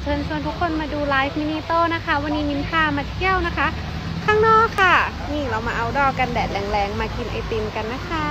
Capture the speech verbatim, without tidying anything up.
เชิญชวนทุกคนมาดูไลฟ์มินิโต้นะคะวันนี้มิ้นพามาเที่ยวนะคะข้างนอกค่ะนี่เรามาเอาดอกันแดดแรงๆมากินไอติมกันนะคะ